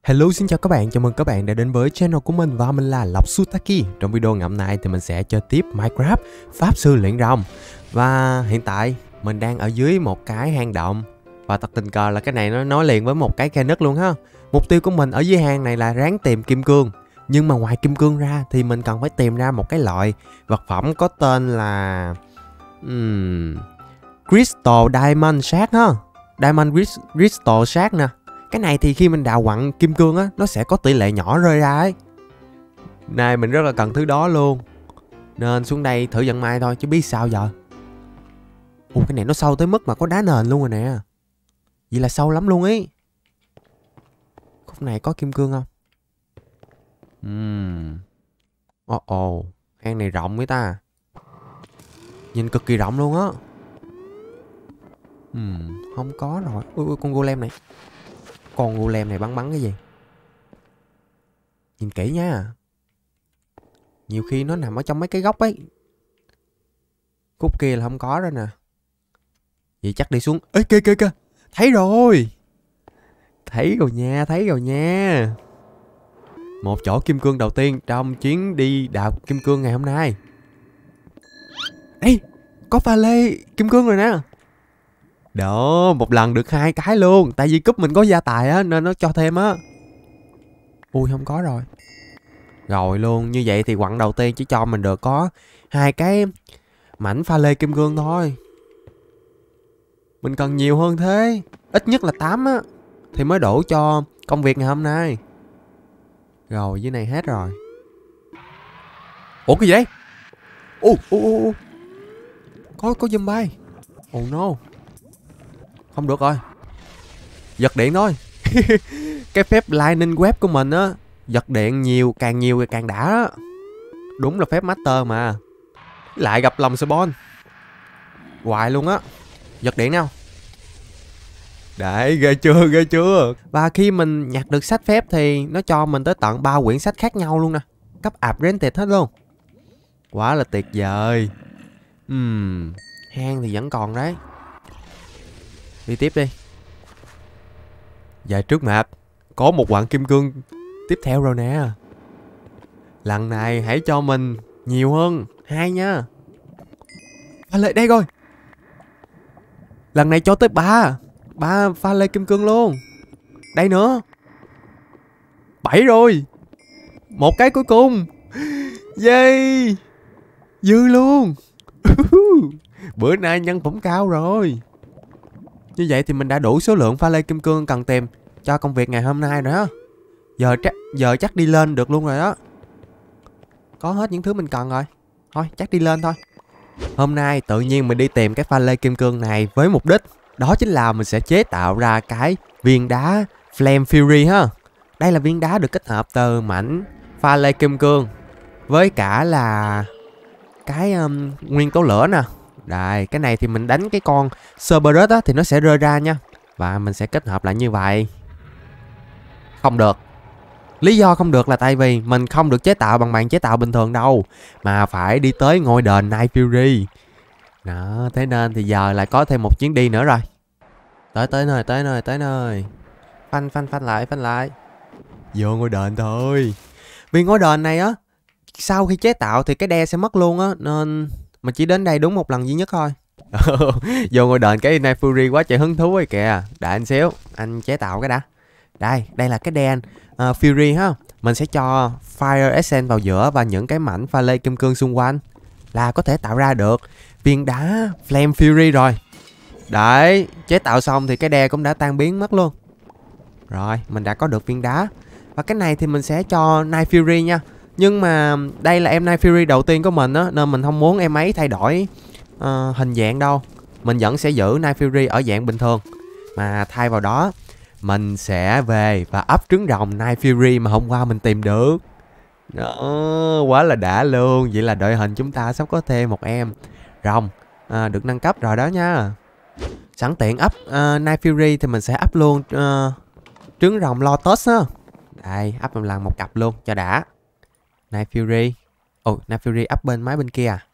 Hello, xin chào các bạn, chào mừng các bạn đã đến với channel của mình và mình là Lộc Sutaki. Trong video ngày hôm nay thì mình sẽ chơi tiếp Minecraft Pháp Sư Luyện Rồng. Và hiện tại mình đang ở dưới một cái hang động. Và thật tình cờ là cái này nó nối liền với một cái khe nứt luôn ha. Mục tiêu của mình ở dưới hang này là ráng tìm kim cương. Nhưng mà ngoài kim cương ra thì mình cần phải tìm ra một cái loại vật phẩm có tên là Crystal Diamond Shard ha. Diamond Crystal Shard nè. Cái này thì khi mình đào quặng kim cương á, nó sẽ có tỷ lệ nhỏ rơi ra ấy. Này mình rất là cần thứ đó luôn. Nên xuống đây thử vận may thôi chứ biết sao giờ. Ồ, cái này nó sâu tới mức mà có đá nền luôn rồi nè. Vậy là sâu lắm luôn ấy. Khúc này có kim cương không? Ồ, hang này rộng với ta. Nhìn cực kỳ rộng luôn á. Không có rồi. Ui, con golem này. Con golem này bắn cái gì? Nhìn kỹ nha. Nhiều khi nó nằm ở trong mấy cái góc ấy. Khúc kia là không có rồi nè. Vậy chắc đi xuống. Ê kìa. Thấy rồi. Thấy rồi nha. Một chỗ kim cương đầu tiên trong chuyến đi đào kim cương ngày hôm nay. Ê, có pha lê kim cương rồi nè. Đó, một lần được 2 cái luôn. Tại vì cúp mình có gia tài á nên nó cho thêm á. Ui, không có rồi. Rồi luôn, như vậy thì quặng đầu tiên chỉ cho mình được có 2 cái mảnh pha lê kim cương thôi. Mình cần nhiều hơn thế. Ít nhất là 8 á. Thì mới đủ cho công việc ngày hôm nay. Rồi, dưới này hết rồi. Ủa cái gì đấy? Ồ. Có zombie. Oh no. Không được rồi. Giật điện thôi. Cái phép lightning web của mình á, giật điện nhiều thì càng đã đó. Đúng là phép master mà. Lại gặp lòng spawn hoài luôn á. Giật điện nào. Đấy, ghê chưa. Và khi mình nhặt được sách phép thì nó cho mình tới tận 3 quyển sách khác nhau luôn nè. Cấp upgraded hết luôn. Quá là tuyệt vời. Hang thì vẫn còn đấy. Đi tiếp đi. Về trước map có một quặng kim cương tiếp theo rồi nè. Lần này hãy cho mình nhiều hơn 2 nha. Pha lê đây rồi. Lần này cho tới 3 pha lê kim cương luôn. Đây nữa. 7 rồi. Một cái cuối cùng. Yay. Dư luôn. Bữa nay nhân phẩm cao rồi. Như vậy thì mình đã đủ số lượng pha lê kim cương cần tìm cho công việc ngày hôm nay rồi đó. Giờ chắc đi lên được luôn rồi đó. Có hết những thứ mình cần rồi. Thôi chắc đi lên thôi. Hôm nay tự nhiên mình đi tìm cái pha lê kim cương này với mục đích. Đó chính là mình sẽ chế tạo ra cái viên đá Flame Fury ha. Đây là viên đá được kết hợp từ mảnh pha lê kim cương với cả là cái nguyên tố lửa nè. Đây, cái này thì mình đánh cái con Cerberus á thì nó sẽ rơi ra nha. Và mình sẽ kết hợp lại như vậy. Không được. Lý do không được là tại vì mình không được chế tạo bằng bàn chế tạo bình thường đâu, mà phải đi tới ngôi đền Night Fury. Đó, thế nên thì giờ lại có thêm một chuyến đi nữa rồi. Tới nơi. Phanh lại. Vô ngôi đền thôi. Vì ngôi đền này á, sau khi chế tạo thì cái đe sẽ mất luôn á, nên mình chỉ đến đây đúng một lần duy nhất thôi. Vô ngôi đền cái Night Fury quá trời hứng thú ấy kìa. Đợi anh xíu, anh chế tạo cái đã. Đây là cái đen Fury ha. Mình sẽ cho Fire Essence vào giữa và những cái mảnh pha lê kim cương xung quanh là có thể tạo ra được viên đá Flame Fury rồi. Đấy, chế tạo xong thì cái đe cũng đã tan biến mất luôn. Rồi, mình đã có được viên đá. Và cái này thì mình sẽ cho Night Fury nha. Nhưng mà đây là em Night Fury đầu tiên của mình á, nên mình không muốn em ấy thay đổi hình dạng đâu. Mình vẫn sẽ giữ Night Fury ở dạng bình thường. Mà thay vào đó mình sẽ về và ấp trứng rồng Night Fury mà hôm qua mình tìm được. Đó, quá là đã luôn. Vậy là đội hình chúng ta sắp có thêm một em rồng được nâng cấp rồi đó nha. Sẵn tiện ấp Night Fury thì mình sẽ ấp luôn trứng rồng Lotus á. Đây, ấp một lần một cặp luôn cho đã. Night Fury. Ồ, Night Fury ấp bên mái bên kia à.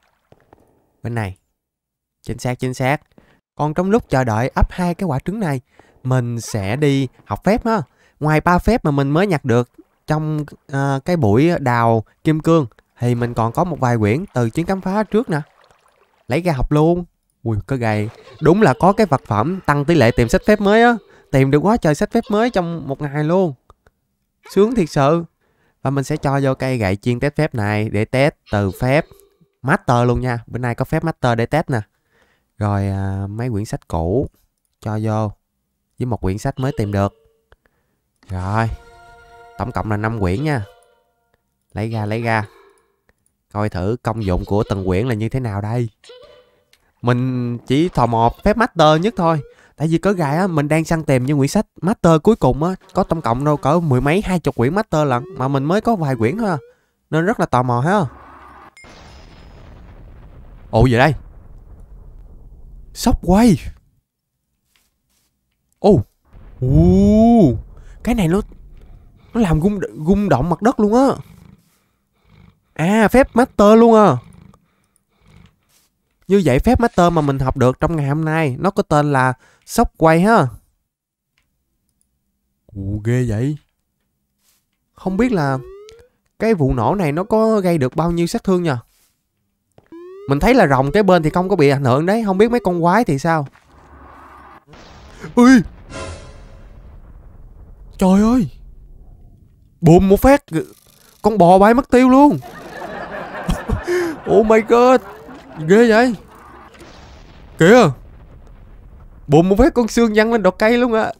Bên này. Chính xác. Còn trong lúc chờ đợi ấp 2 cái quả trứng này, mình sẽ đi học phép ha. Ngoài 3 phép mà mình mới nhặt được trong cái buổi đào kim cương thì mình còn có một vài quyển từ chuyến khám phá trước nè. Lấy ra học luôn. Ui, có gầy. Đúng là có cái vật phẩm tăng tỷ lệ tìm sách phép mới á. Tìm được quá trời sách phép mới trong một ngày luôn. Sướng thiệt sự. Và mình sẽ cho vô cây gậy chuyên test phép này để test từ phép Master luôn nha. Bữa nay có phép Master để test nè. Rồi mấy quyển sách cũ cho vô với một quyển sách mới tìm được. Rồi, tổng cộng là 5 quyển nha. Lấy ra. Coi thử công dụng của từng quyển là như thế nào đây. Mình chỉ tò mò phép Master nhất thôi. Tại vì có gài á, mình đang săn tìm những quyển sách Master cuối cùng á. Có tổng cộng đâu cỡ 10 mấy 20 quyển Master lận. Mà mình mới có vài quyển thôi à. Nên rất là tò mò ha. Ồ gì đây? Shockwave. Ồ. Cái này nó làm rung động mặt đất luôn á. À, phép Master luôn à. Như vậy phép Master mà mình học được trong ngày hôm nay nó có tên là Shockwave ha. Ghê vậy. Không biết là cái vụ nổ này nó có gây được bao nhiêu sát thương nha. Mình thấy là rồng cái bên thì không có bị ảnh hưởng đấy. Không biết mấy con quái thì sao. Ui, trời ơi. Bùm một phát con bò bay mất tiêu luôn. Oh my god. Ghê vậy. Kìa. Bùm một phát con xương văng lên đọt cây luôn à.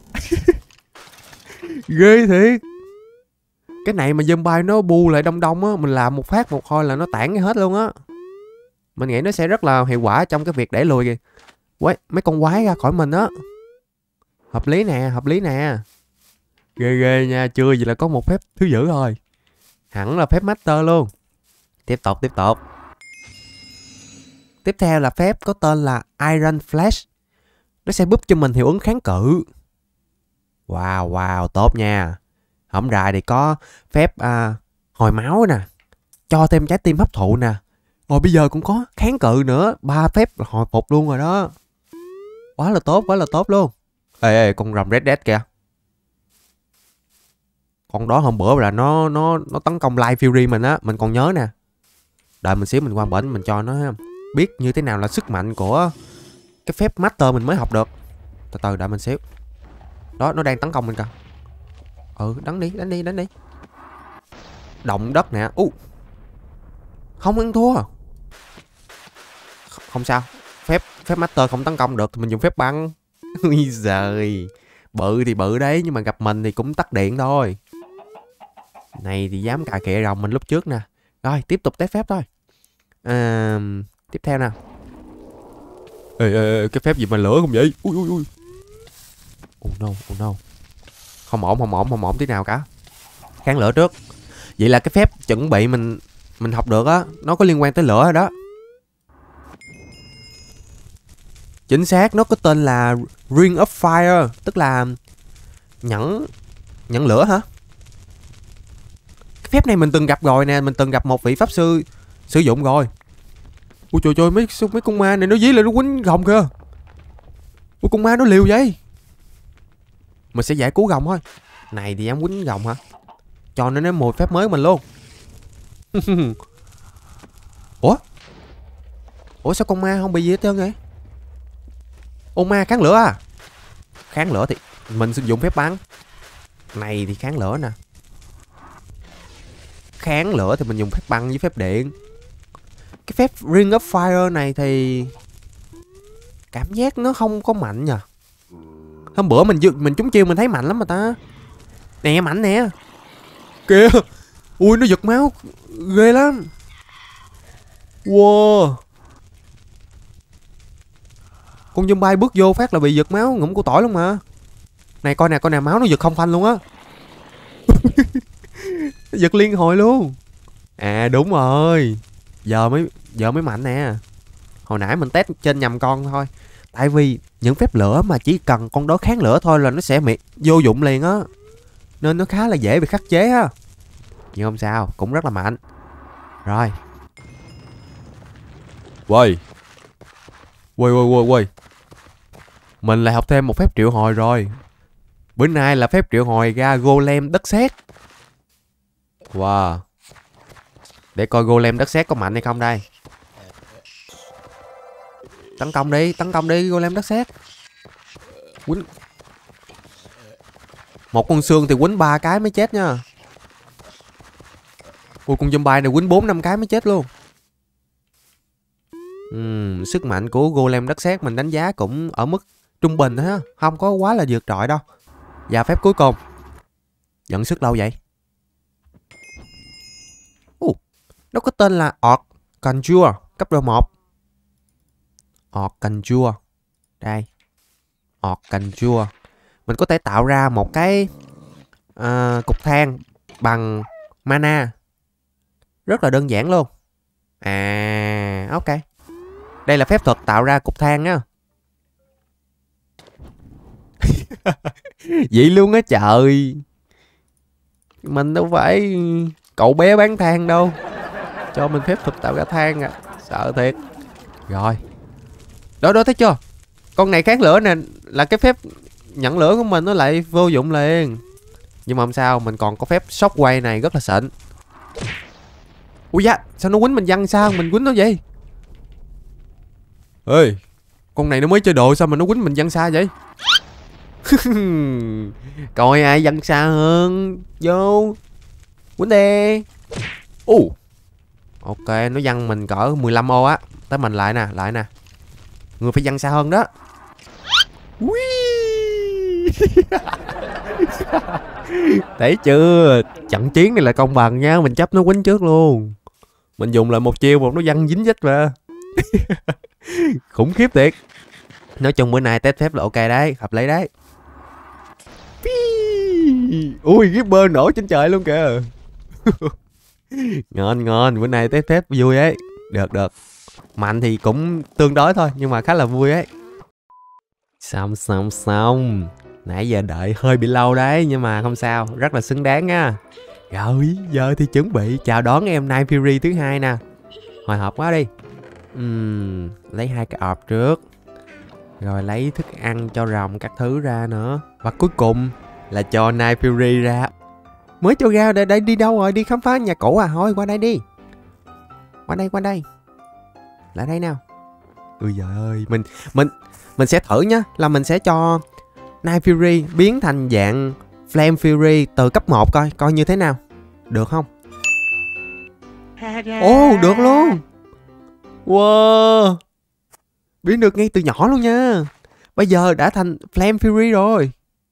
Ghê thiệt. Cái này mà zombie nó bu lại đông đông á, mình làm một phát một hồi là nó tản hết luôn á. Mình nghĩ nó sẽ rất là hiệu quả trong cái việc đẩy lùi kìa. Quấy, mấy con quái ra khỏi mình á. Hợp lý nè, hợp lý nè. Ghê ghê nha, chưa gì là có một phép thứ dữ rồi. Hẳn là phép Master luôn. Tiếp tục. Tiếp theo là phép có tên là Iron Flash. Nó sẽ giúp cho mình hiệu ứng kháng cự. Wow, tốt nha. Hổng rày thì có phép hồi máu nè. Cho thêm trái tim hấp thụ nè. Rồi bây giờ cũng có kháng cự nữa. 3 phép là hồi phục luôn rồi đó. Quá là tốt luôn. Ê, con rồng Red Dead kìa. Con đó hôm bữa là nó tấn công Light Fury mình á. Mình còn nhớ nè. Đợi mình xíu mình qua bển mình cho nó biết như thế nào là sức mạnh của cái phép Master mình mới học được. Từ từ đợi mình xíu. Đó, nó đang tấn công mình kìa. Đánh đi. Động đất nè. Không ăn thua. Không sao. Phép Master không tấn công được thì mình dùng phép băng. Ui giời. Bự thì bự đấy, nhưng mà gặp mình thì cũng tắt điện thôi. Này thì dám cà khịa rồng mình lúc trước nè. Rồi, tiếp tục test phép thôi. Tiếp theo nè. Ê, cái phép gì mà lửa không vậy? Ui. Oh no. Không ổn tí nào cả. Kháng lửa trước. Vậy là cái phép chuẩn bị mình học được á, nó có liên quan tới lửa rồi đó. Chính xác, nó có tên là Ring of Fire, tức là nhẫn lửa hả? Cái phép này mình từng gặp rồi nè, mình từng gặp một vị pháp sư sử dụng rồi. Ui trời, mấy con ma này nó dí lại nó quýnh rồng kìa. Ui, con ma nó liều vậy. Mình sẽ giải cứu rồng thôi. Này thì dám quýnh rồng hả? Cho nó nếm mùi phép mới mình luôn. Ủa sao con ma không bị gì hết trơn vậy? Ô ma kháng lửa à? Kháng lửa thì mình sử dụng phép bắn. Này thì kháng lửa nè. Kháng lửa thì mình dùng phép băng với phép điện. Cái phép Ring of Fire này thì cảm giác nó không có mạnh nhờ. Hôm bữa mình trúng chiêu mình thấy mạnh lắm mà ta. Nè, mạnh nè. Kìa. Ui, nó giật máu ghê lắm. Wow. Con zombie bước vô phát là bị giật máu ngụm của tỏi luôn mà. Này coi nè, máu nó giật không phanh luôn á. Giật liên hồi luôn. À đúng rồi. Giờ mới mạnh nè. Hồi nãy mình test trên nhầm con thôi. Tại vì những phép lửa mà chỉ cần con đó kháng lửa thôi là nó sẽ vô dụng liền á. Nên nó khá là dễ bị khắc chế á. Nhưng không sao, cũng rất là mạnh. Rồi. Quay. Mình lại học thêm một phép triệu hồi rồi. Bữa nay là phép triệu hồi ra golem đất sét. Wow. Để coi golem đất sét có mạnh hay không đây. Tấn công đi golem đất sét. Quýnh. Một con xương thì quýnh 3 cái mới chết nha. Ui, con zombie này quýnh 4-5 cái mới chết luôn. Sức mạnh của golem đất sét mình đánh giá cũng ở mức trung bình thôi ha, không có quá là vượt trội đâu. Và phép cuối cùng. Dẫn sức lâu vậy? Nó có tên là Orc Conjure cấp độ 1. Orc Conjure. Đây. Orc Conjure. Mình có thể tạo ra một cái cục than bằng mana. Rất là đơn giản luôn. À, ok. Đây là phép thuật tạo ra cục than á. Vậy luôn á trời. Mình đâu phải cậu bé bán than đâu. Cho mình phép thuật tạo ra than à. Sợ thiệt. Rồi. Đó thấy chưa? Con này kháng lửa nè. Là cái phép nhận lửa của mình nó lại vô dụng liền. Nhưng mà không sao. Mình còn có phép shockwave này rất là xịn. Ui da. Sao nó quýnh mình văng sao? Mình quýnh nó vậy? Ê. Con này nó mới chơi đồ sao mà nó quýnh mình văng xa vậy? Coi ai văng xa hơn. Vô. Quýnh đi. Ok, nó văng mình cỡ 15 ô á. Tới mình lại nè. Người phải văng xa hơn đó. Thấy chưa? Trận chiến này là công bằng nha. Mình chấp nó quýnh trước luôn. Mình dùng lại một chiêu một nó văng dính dít mà. Khủng khiếp thiệt. Nói chung bữa nay test phép là ok đấy. Hợp lý đấy. Ui, Gipper nổ trên trời luôn kìa. Ngon. Bữa nay test phép vui ấy. Được. Mạnh thì cũng tương đối thôi. Nhưng mà khá là vui ấy. Xong. Nãy giờ đợi hơi bị lâu đấy. Nhưng mà không sao. Rất là xứng đáng nha. Rồi giờ thì chuẩn bị chào đón em Night Fury thứ hai nè. Hồi hộp quá đi. Lấy 2 cái ọp trước. Rồi lấy thức ăn cho rồng các thứ ra nữa. Và cuối cùng là cho Night Fury ra. Mới cho ra để đi đâu rồi? Đi khám phá nhà cũ à? Thôi qua đây đi. Qua đây. Lại đây nào. Ui giời ơi. Mình sẽ thử nhá. Là mình sẽ cho Night Fury biến thành dạng Flame Fury từ cấp 1 coi như thế nào. Được không? Được luôn. Wow. Biến được ngay từ nhỏ luôn nha. Bây giờ đã thành Flame Fury rồi.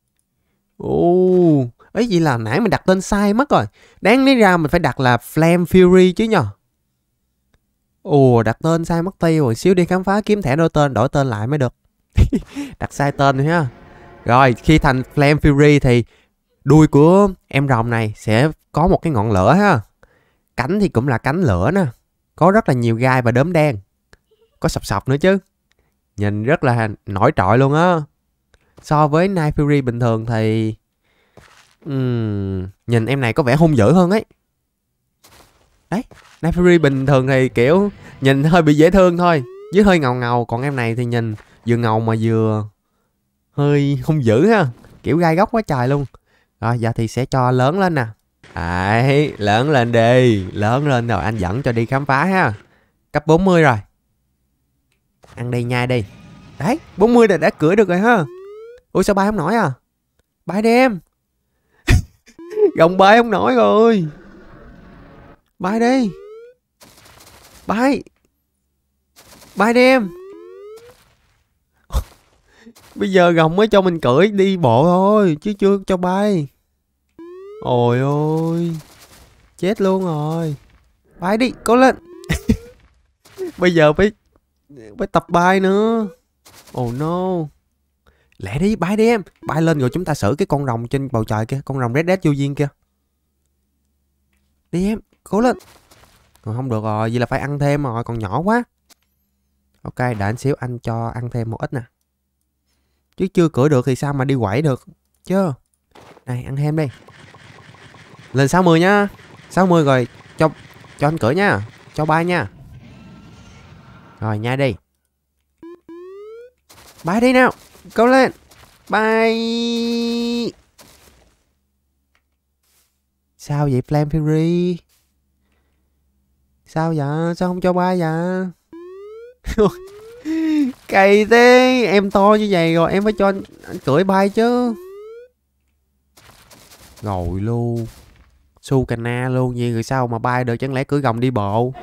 Ấy vậy là nãy mình đặt tên sai mất rồi. Đáng lý ra mình phải đặt là Flame Fury chứ nhờ. Đặt tên sai mất tiêu rồi. Xíu đi khám phá kiếm thẻ đổi tên lại mới được. Đặt sai tên rồi ha. Rồi khi thành Flame Fury thì đuôi của em rồng này sẽ có một cái ngọn lửa ha. Cánh thì cũng là cánh lửa nè. Có rất là nhiều gai và đốm đen. Có sọc nữa chứ. Nhìn rất là nổi trội luôn á. So với Night Fury bình thường thì nhìn em này có vẻ hung dữ hơn ấy. Đấy, Night Fury bình thường thì kiểu nhìn hơi bị dễ thương thôi, với hơi ngầu. Còn em này thì nhìn vừa ngầu mà vừa hơi hung dữ ha. Kiểu gai góc quá trời luôn. Rồi giờ thì sẽ cho lớn lên nè. Đấy, lớn lên đi. Lớn lên rồi anh dẫn cho đi khám phá ha. Cấp 40 rồi. Ăn đi, nhai đi. Đấy, 40 đã cưỡi được rồi ha. Ui sao bay không nổi à? Bay đi em. Gồng bay không nổi rồi. Bay đi. Bay đi em. Bây giờ gồng mới cho mình cưỡi đi bộ thôi, chứ chưa cho bay. Ôi ôi. Chết luôn rồi. Bay đi, cố lên. Bây giờ phải tập bay nữa. Oh no. Lẹ đi, bay đi em. Bay lên rồi chúng ta xử cái con rồng trên bầu trời kia. Con rồng Red Dead vô duyên kia. Đi em, cố lên. Còn không được rồi, vậy là phải ăn thêm rồi, còn nhỏ quá. Ok, đợi anh xíu, anh cho ăn thêm một ít nè. Chứ chưa cưỡi được thì sao mà đi quẩy được. Chứ. Này, ăn thêm đi. Lên 60 nhá. 60 rồi, cho anh cưỡi nha. Cho bay nha. Rồi, nhai đi. Bay đi nào. Cố lên. Bye. Sao vậy Flame Fury? Sao vậy? Sao không cho bay vậy? Cày thế. Em to như vậy rồi em phải cho anh cưỡi bay chứ. Rồi luôn. Sukana luôn gì rồi sao mà bay được, chẳng lẽ cưỡi gồng đi bộ?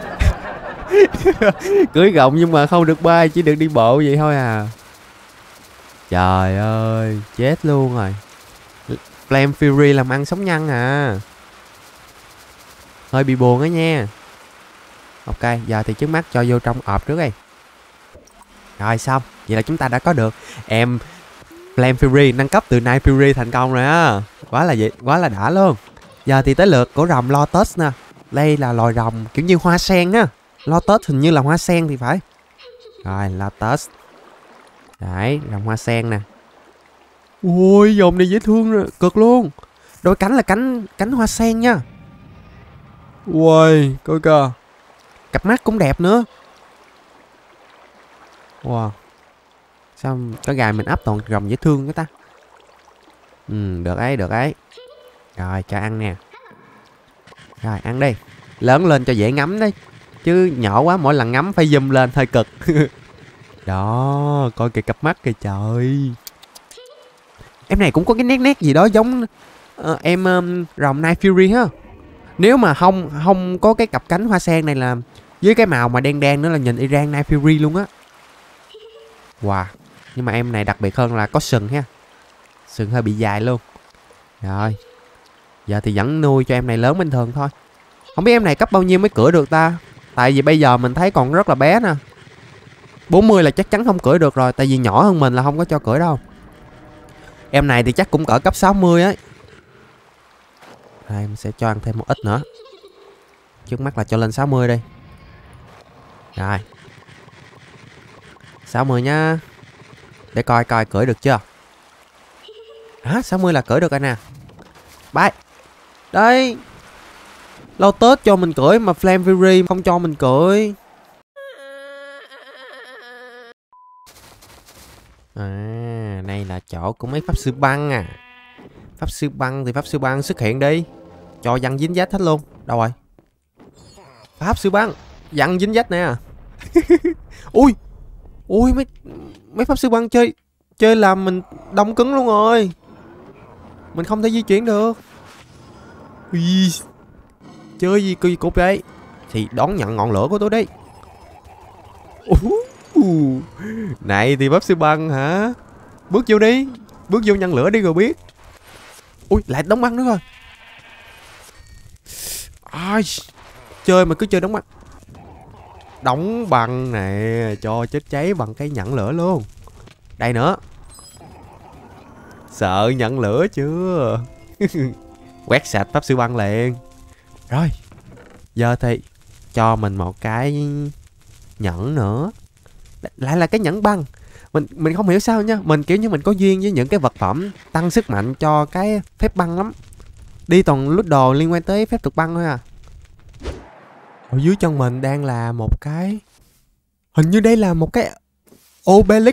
Cưỡi gồng nhưng mà không được bay, chỉ được đi bộ vậy thôi à. Trời ơi, chết luôn rồi. Flame Fury làm ăn sống nhăn à. Hơi bị buồn á nha. Ok, giờ thì trước mắt cho vô trong ộp trước đi. Rồi xong, vậy là chúng ta đã có được em Flame Fury nâng cấp từ Night Fury thành công rồi á. Quá là đã luôn. Giờ thì tới lượt của rồng Lotus nè. Đây là loài rồng kiểu như hoa sen á. Lotus hình như là hoa sen thì phải. Rồi Lotus. Đấy, rồng hoa sen nè. Ui, dòng này dễ thương rồi, cực luôn. Đôi cánh là cánh hoa sen nha. Ui, coi kìa. Cặp mắt cũng đẹp nữa. Wow. Sao có gài mình ấp toàn rồng dễ thương cái ta. Được ấy, được ấy. Rồi, cho ăn nè. Rồi, ăn đi. Lớn lên cho dễ ngắm đấy. Chứ nhỏ quá mỗi lần ngắm phải zoom lên hơi cực. Đó, coi kìa cặp mắt kìa trời. Em này cũng có cái nét gì đó giống em rồng Night Fury ha. Nếu mà không có cái cặp cánh hoa sen này là với cái màu mà đen đen nữa là nhìn y rang Night Fury luôn á. Wow. Nhưng mà em này đặc biệt hơn là có sừng ha. Sừng hơi bị dài luôn. Rồi. Giờ thì vẫn nuôi cho em này lớn bình thường thôi. Không biết em này cấp bao nhiêu mới cưỡi được ta. Tại vì bây giờ mình thấy còn rất là bé nè. 40 là chắc chắn không cưỡi được rồi. Tại vì nhỏ hơn mình là không có cho cưỡi đâu. Em này thì chắc cũng cỡ cấp 60 ấy. Rồi em sẽ cho ăn thêm một ít nữa. Trước mắt là cho lên 60 đi. Rồi 60 nha. Để coi cưỡi được chưa. 60 là cưỡi được rồi nè. Bye. Đây. Lâu Tết cho mình cưỡi mà Flame Fury không cho mình cưỡi. Này là chỗ của mấy pháp sư băng à. Pháp sư băng thì pháp sư băng xuất hiện đi. Cho văng dính dách hết luôn. Đâu rồi? Pháp sư băng văng dính dách nè. Ui mấy pháp sư băng chơi làm mình đông cứng luôn rồi. Mình không thể di chuyển được. Ui, chơi gì kỳ cục vậy. Thì đón nhận ngọn lửa của tôi đi. Này thì pháp sư băng hả? Bước vô đi. Bước vô nhận lửa đi rồi biết. Ui lại đóng băng nữa rồi. Chơi mà cứ chơi đóng băng. Đóng băng nè. Cho chết cháy bằng cái nhận lửa luôn. Đây nữa. Sợ nhận lửa chưa? Quét sạch pháp sư băng liền. Rồi. Giờ thì cho mình một cái nhẫn nữa. Lại là cái nhẫn băng. Mình không hiểu sao nha. Mình kiểu như mình có duyên với những cái vật phẩm tăng sức mạnh cho cái phép băng lắm. Đi toàn lút đồ liên quan tới phép thuật băng thôi à. Ở dưới chân mình đang là một cái. Hình như đây là một cái obelisk.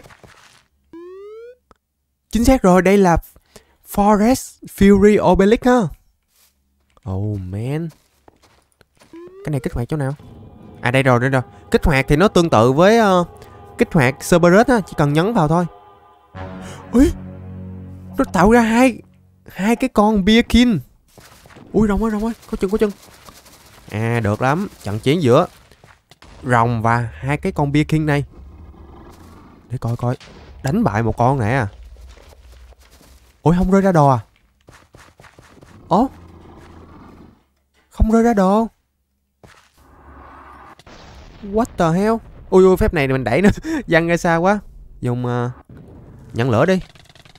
Chính xác rồi, đây là Forest Fury Obelisk ha. Oh man. Cái này kích hoạt chỗ nào? À đây rồi. Kích hoạt thì nó tương tự với kích hoạt Cerberus á, chỉ cần nhấn vào thôi. Ui, nó tạo ra hai cái con Bearkin. Ui rồng ơi, có chân. À được lắm, trận chiến giữa rồng và hai cái con Bearkin này. Để coi đánh bại một con nè. Ôi không rơi ra đồ à? Ố, không rơi ra đồ. What the hell? Ui phép này mình đẩy nó văng ra xa quá. Dùng nhận lửa đi.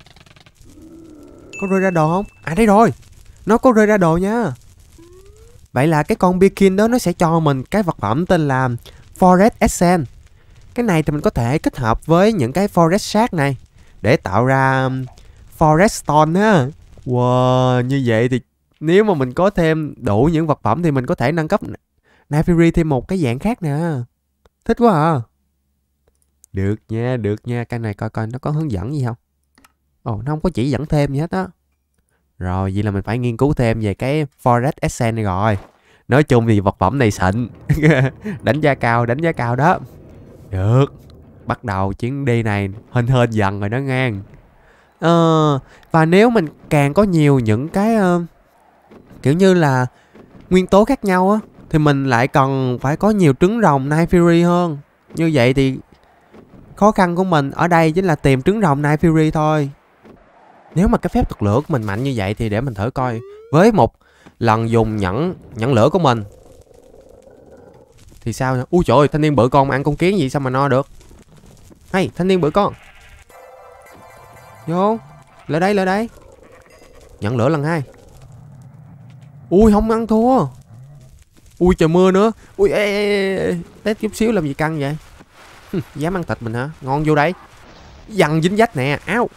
Có rơi ra đồ không? À đây rồi. Nó có rơi ra đồ nha. Vậy là cái con Bearkin đó nó sẽ cho mình cái vật phẩm tên là Forest Essence. Cái này thì mình có thể kết hợp với những cái Forest Shard này để tạo ra Forest Stone ha. Wow, như vậy thì nếu mà mình có thêm đủ những vật phẩm thì mình có thể nâng cấp Night Fury thêm một cái dạng khác nè. Thích quá à. Được nha. Cái này coi nó có hướng dẫn gì không. Ồ, nó không có chỉ dẫn thêm gì hết á. Rồi, vậy là mình phải nghiên cứu thêm về cái Forest Essence này rồi. Nói chung thì vật phẩm này xịn. Đánh giá cao đó. Được. Bắt đầu chuyến đi này hên hên dần rồi đó ngang. Và nếu mình càng có nhiều những cái kiểu như là nguyên tố khác nhau á, thì mình lại cần phải có nhiều trứng rồng Night Fury hơn. Như vậy thì khó khăn của mình ở đây chính là tìm trứng rồng Night Fury thôi. Nếu mà cái phép thuật lửa của mình mạnh như vậy thì để mình thử coi. Với một lần dùng nhẫn lửa của mình thì sao nha. Ui trời ơi, thanh niên bự con mà ăn con kiến gì sao mà no được. Hay, thanh niên bự con. Vô, lại đây. Nhẫn lửa lần 2. Ui không ăn thua. Ui trời mưa nữa. Ui ê. Tết chút xíu làm gì căng vậy. Dám ăn thịt mình hả? Ngon vô đây. Dằn dính dách nè. Áo.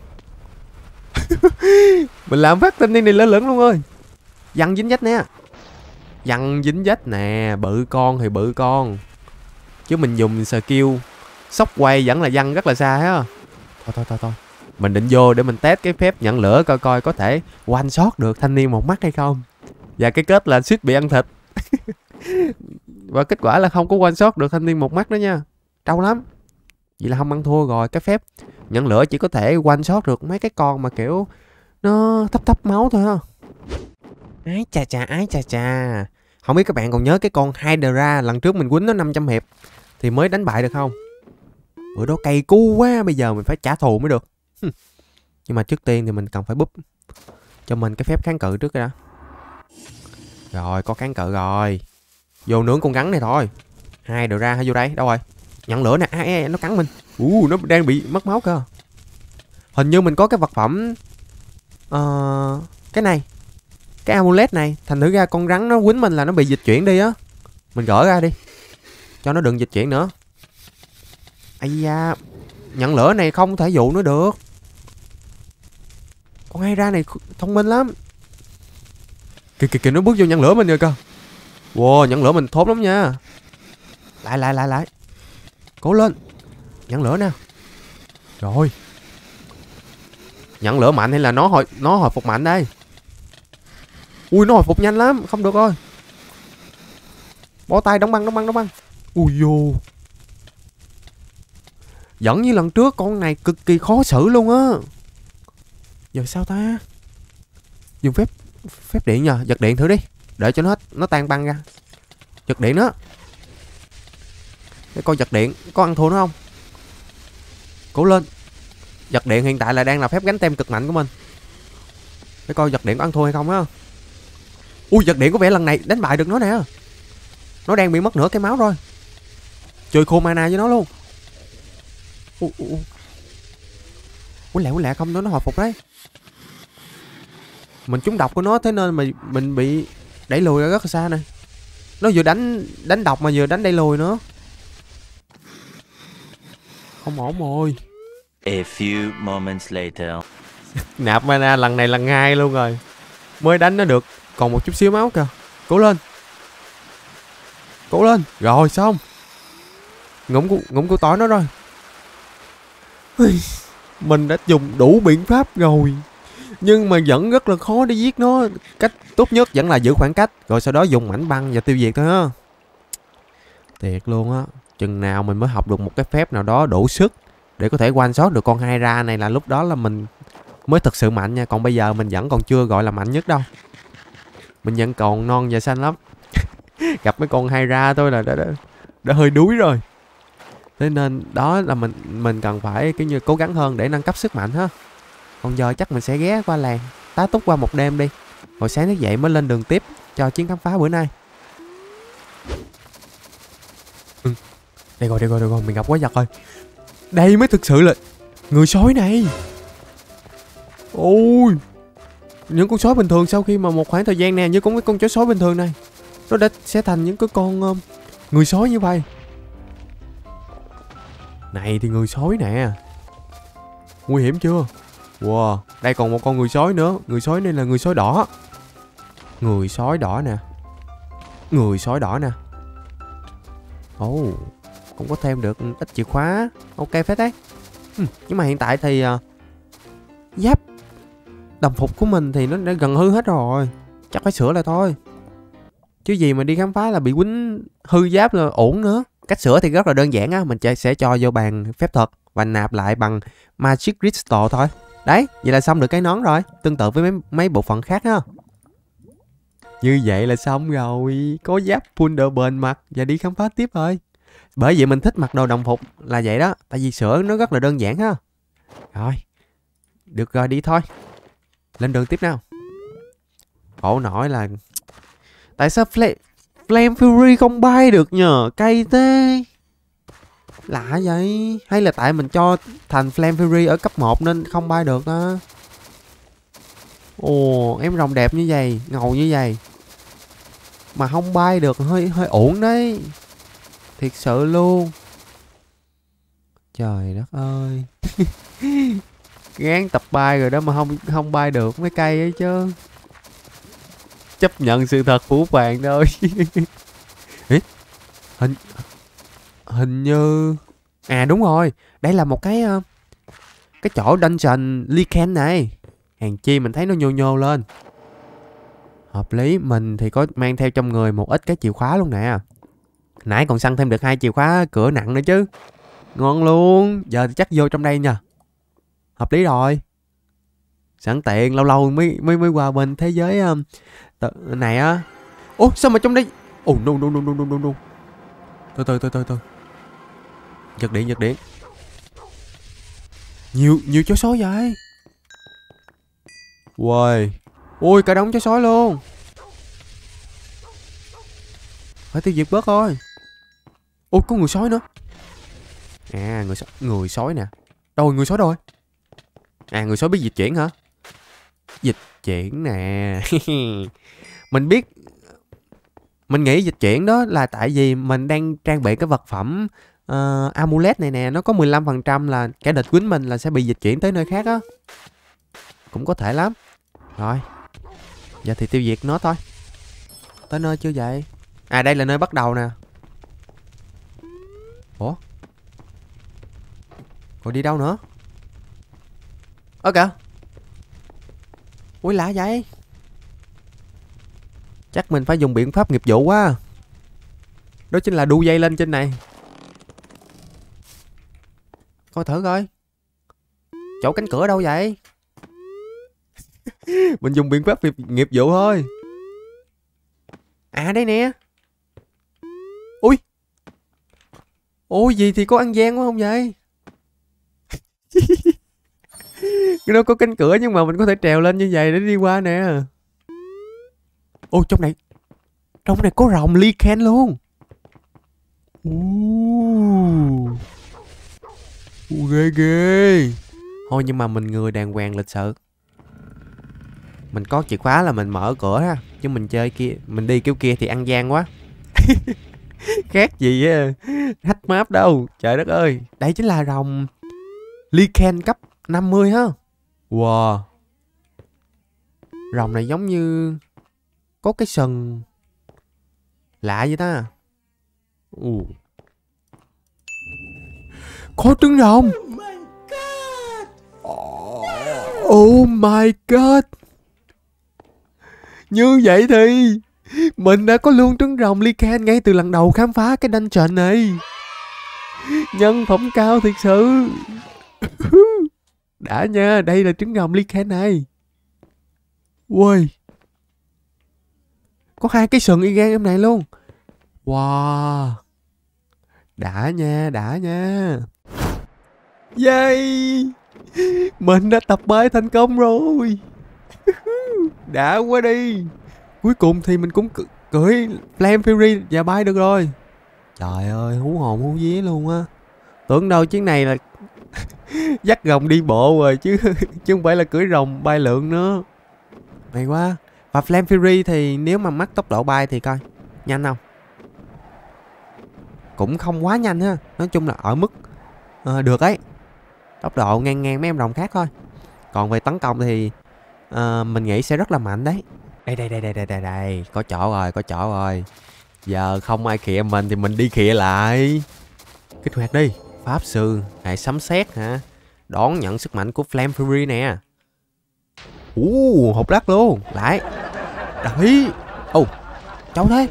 Mình làm phát thanh niên này lớn lửng luôn ơi. Dằn dính dách nè. Dằn dính dách nè. Bự con thì bự con, chứ mình dùng skill sóc quay vẫn là văng rất là xa ha. Thôi. Mình định vô để mình test cái phép nhận lửa coi có thể one shot được thanh niên một mắt hay không. Và cái kết là suýt bị ăn thịt. Và kết quả là không có one shot được thanh niên một mắt đó nha. Trâu lắm. Vậy là không ăn thua rồi. Cái phép nhận lửa chỉ có thể one shot được mấy cái con mà kiểu nó thấp máu thôi ha. Ái chà. Không biết các bạn còn nhớ cái con Hydra lần trước mình quýnh nó 500 hiệp thì mới đánh bại được không? Bữa đó cay cú quá, bây giờ mình phải trả thù mới được. Nhưng mà trước tiên thì mình cần phải búp cho mình cái phép kháng cự trước đã. Rồi, có kháng cự rồi. Vô nướng con rắn này thôi. Hydra hay vô đây, đâu rồi? Nhận lửa nè, nó cắn mình. Nó đang bị mất máu cơ. Hình như mình có cái vật phẩm cái này, cái amulet này, thành thử ra con rắn nó quýnh mình là nó bị dịch chuyển đi á. Mình gỡ ra đi cho nó đừng dịch chuyển nữa. Ây da, nhận lửa này không thể dụ nó được. Con Hydra này thông minh lắm. Kìa nó bước vô nhận lửa mình rồi cơ. Wow, nhận lửa mình thốn lắm nha. Lại. Cố lên. Nhận lửa nè. Rồi. Nhận lửa mạnh hay là nó hồi phục mạnh đây? Ui, nó hồi phục nhanh lắm, không được rồi. Bó tay, đóng băng. Ui vô. Vẫn như lần trước, con này cực kỳ khó xử luôn á. Giờ sao ta? Dùng phép điện nhờ, giật điện thử đi. Để cho nó hết, nó tan băng ra. Giật điện đó. Để coi giật điện có ăn thua nó không. Cố lên. Giật điện hiện tại là đang là phép gánh tem cực mạnh của mình. Để coi giật điện có ăn thua hay không á. Ui, giật điện có vẻ lần này đánh bại được nó nè. Nó đang bị mất nửa cái máu rồi. Chơi khô mana với nó luôn. Ui lẹ không nó hồi phục đấy. Mình trúng độc của nó, thế nên mình bị đẩy lùi ra rất là xa nè. Nó vừa đánh độc mà vừa đánh đẩy lùi nữa. Không ổn rồi. A few moments later. Nạp mana lần này lần 2 luôn rồi. Mới đánh nó được còn một chút xíu máu kìa. Cố lên. Rồi xong. Ngụm của tỏi nó rồi. Mình đã dùng đủ biện pháp rồi, nhưng mà vẫn rất là khó để giết nó. Cách tốt nhất vẫn là giữ khoảng cách, rồi sau đó dùng mảnh băng và tiêu diệt thôi ha. Thiệt luôn á. Chừng nào mình mới học được một cái phép nào đó đủ sức để có thể one shot được con Hydra này là lúc đó là mình mới thực sự mạnh nha. Còn bây giờ mình vẫn còn chưa gọi là mạnh nhất đâu. Mình vẫn còn non và xanh lắm. Gặp mấy con Hydra thôi là đã hơi đuối rồi. Thế nên đó là mình cần phải kiểu như cố gắng hơn để nâng cấp sức mạnh ha. Còn giờ chắc mình sẽ ghé qua làng tá túc qua một đêm đi, rồi sáng thức dậy mới lên đường tiếp cho chuyến khám phá bữa nay. Đây rồi, mình gặp quái vật rồi. Đây mới thực sự là người sói này. Ôi, những con sói bình thường sau khi mà một khoảng thời gian nè, như con cái con chó sói bình thường này, nó sẽ thành những cái con người sói như vậy. Này thì người sói nè. Nguy hiểm chưa? Wow, đây còn một con người sói nữa. Người sói này là người sói đỏ. Người sói đỏ nè. Ồ, cũng có thêm được ít chìa khóa. Ok phết đấy. Nhưng mà hiện tại thì giáp đồng phục của mình thì nó đã gần hư hết rồi. Chắc phải sửa lại thôi. Chứ gì mà đi khám phá là bị quýnh hư giáp là ổn nữa. Cách sửa thì rất là đơn giản á. Mình sẽ cho vô bàn phép thuật và nạp lại bằng Magic Crystal thôi. Đấy, vậy là xong được cái nón rồi. Tương tự với mấy bộ phận khác á. Như vậy là xong rồi. Có giáp full bền mặt và đi khám phá tiếp thôi. Bởi vậy mình thích mặc đồ đồng phục là vậy đó. Tại vì sửa nó rất là đơn giản ha. Rồi, được rồi, đi thôi. Lên đường tiếp nào. Khổ nổi là tại sao Flame Fury không bay được nhờ? Cay thế. Lạ vậy. Hay là tại mình cho thành Flame Fury ở cấp 1 nên không bay được á. Ồ, em rồng đẹp như vậy, ngầu như vậy mà không bay được, hơi uổng đấy. Thiệt sự luôn. Trời đất ơi. Gán tập bay rồi đó mà không bay được, mấy cây ấy chứ. Chấp nhận sự thật phũ phàng thôi. Ê, hình như đúng rồi, đây là một cái chỗ dungeon Lycan này. Hàng chi mình thấy nó nhô nhô lên. Hợp lý. Mình thì có mang theo trong người một ít cái chìa khóa luôn nè. Nãy còn săn thêm được 2 chìa khóa cửa nặng nữa chứ. Ngon luôn. Giờ thì chắc vô trong đây nha. Hợp lý rồi. Sẵn tiện lâu lâu mới qua bên thế giới này á. Ủa sao mà trong đây. Oh no. Từ. Giật điện. Nhiều chó sói vậy. Uầy. Ui, cả đống chó sói luôn. Phải tiêu diệt bớt thôi. Ôi, có người sói nữa. Người sói nè. Đâu người sói rồi? Người sói biết dịch chuyển hả? Dịch chuyển nè. Mình biết. Mình nghĩ dịch chuyển đó là tại vì mình đang trang bị cái vật phẩm amulet này nè. Nó có 15% là kẻ địch quýnh mình là sẽ bị dịch chuyển tới nơi khác á. Cũng có thể lắm. Rồi. Giờ thì tiêu diệt nó thôi. Tới nơi chưa vậy? Đây là nơi bắt đầu nè. Ủa? Rồi đi đâu nữa? Ơ kìa. Ui lạ vậy. Chắc mình phải dùng biện pháp nghiệp vụ quá. Đó chính là đu dây lên trên này. Coi thử coi. Chỗ cánh cửa đâu vậy? Mình dùng biện pháp nghiệp vụ thôi. Đây nè. Ui gì thì có ăn gian quá không vậy? Nó có cánh cửa nhưng mà mình có thể trèo lên như vậy để đi qua nè. Trong này có rồng Lycan luôn. Ghê. Thôi nhưng mà mình người đàng hoàng lịch sự. Mình có chìa khóa là mình mở cửa ha. Chứ mình chơi kia, mình đi kiểu kia thì ăn gian quá. Khác gì á, hack map đâu. Trời đất ơi. Đây chính là rồng Lycan cấp 50 ha. Wow. Rồng này giống như có cái sừng lạ vậy ta. Có trứng rồng. Oh my god. Như vậy thì mình đã có luôn trứng rồng Lycan ngay từ lần đầu khám phá cái dungeon này. Nhân phẩm cao thiệt sự. Đã nha, đây là trứng rồng Lycan này. Ui. Có 2 cái sừng y gan em này luôn. Wow. Đã nha. Yay. Mình đã tập bay thành công rồi. Đã quá đi. Cuối cùng thì mình cũng cưỡi Flame Fury và bay được rồi. Trời ơi, hú hồn hú vía luôn á. Tưởng đâu chuyến này là dắt rồng đi bộ rồi chứ không phải là cưỡi rồng bay lượn nữa. May quá. Và Flame Fury thì nếu mà mắc tốc độ bay thì coi nhanh không? Cũng không quá nhanh ha. Nói chung là ở mức được ấy. Tốc độ ngang mấy em rồng khác thôi. Còn về tấn công thì mình nghĩ sẽ rất là mạnh đấy. Đây. Có chỗ rồi. Giờ không ai khịa mình thì mình đi khịa lại. Kích hoạt đi. Pháp sư, hệ sấm sét hả? Đón nhận sức mạnh của Flame Fury nè. Hột lắc luôn. Lại. Đấy. Cháu thế.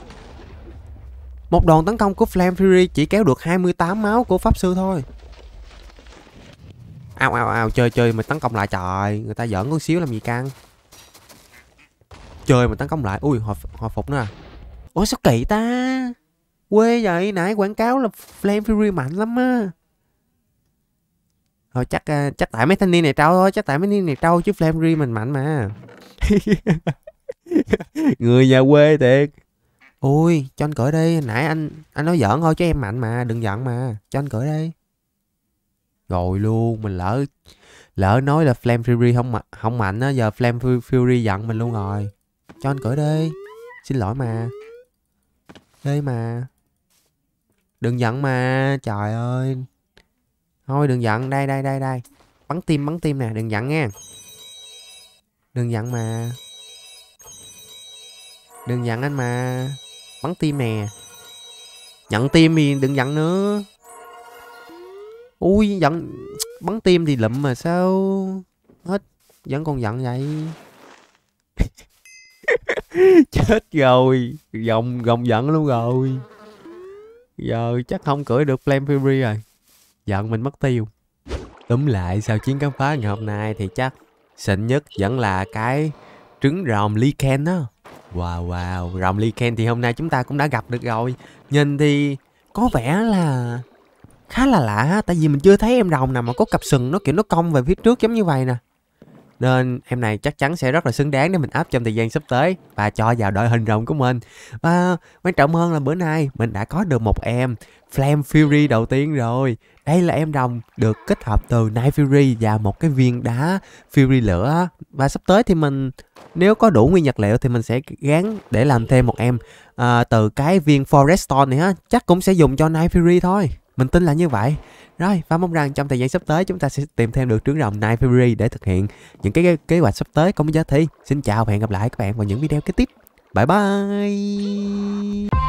Một đòn tấn công của Flame Fury chỉ kéo được 28 máu của pháp sư thôi. Ao, chơi mà tấn công lại, trời, người ta giỡn con xíu làm gì căng. Chơi mà tấn công lại. Ui, hồi phục nữa à. Ủa sao kỳ ta. Quê vậy, nãy quảng cáo là Flame Fury mạnh lắm á. Thôi chắc tại mấy thanh niên này trâu thôi, chứ Flame Fury mình mạnh mà. Người nhà quê thiệt. Ui, cho anh cởi đi, nãy anh nói giỡn thôi chứ em mạnh mà, đừng giận mà, cho anh cởi đi. Rồi luôn, mình lỡ nói là Flame Fury không mạnh á, giờ Flame Fury giận mình luôn rồi. Cho anh cởi đi. Xin lỗi mà. Đây mà. Đừng giận mà, trời ơi. Thôi đừng giận, đây. Bắn tim nè, đừng giận nha. Đừng giận mà. Đừng giận anh mà. Bắn tim nè. Nhận tim thì đừng giận nữa. Ui, giận. Bắn tim thì lụm mà sao hết vẫn còn giận vậy. Chết rồi. Gồng giận luôn rồi. Giờ chắc không cưỡi được Flame Fury rồi. Giận mình mất tiêu. Túm lại sau chuyến khám phá ngày hôm nay thì chắc xịn nhất vẫn là cái trứng rồng Lycan đó. Wow, rồng Lycan thì hôm nay chúng ta cũng đã gặp được rồi. Nhìn thì có vẻ là khá là lạ, tại vì mình chưa thấy em rồng nào mà có cặp sừng nó kiểu nó cong về phía trước giống như vậy nè. Nên em này chắc chắn sẽ rất là xứng đáng để mình up trong thời gian sắp tới và cho vào đội hình rồng của mình. Và quan trọng hơn là bữa nay mình đã có được một em Flame Fury đầu tiên rồi. Đây là em rồng được kết hợp từ Night Fury và một cái viên đá Fury lửa. Và sắp tới thì mình nếu có đủ nguyên vật liệu thì mình sẽ gán để làm thêm một em từ cái viên Forest Stone này á. Chắc cũng sẽ dùng cho Night Fury thôi. Mình tin là như vậy. Rồi, và mong rằng trong thời gian sắp tới chúng ta sẽ tìm thêm được trứng rồng Night Fury để thực hiện những cái kế hoạch sắp tới của Mr. Thi. Xin chào và hẹn gặp lại các bạn vào những video kế tiếp. Bye bye.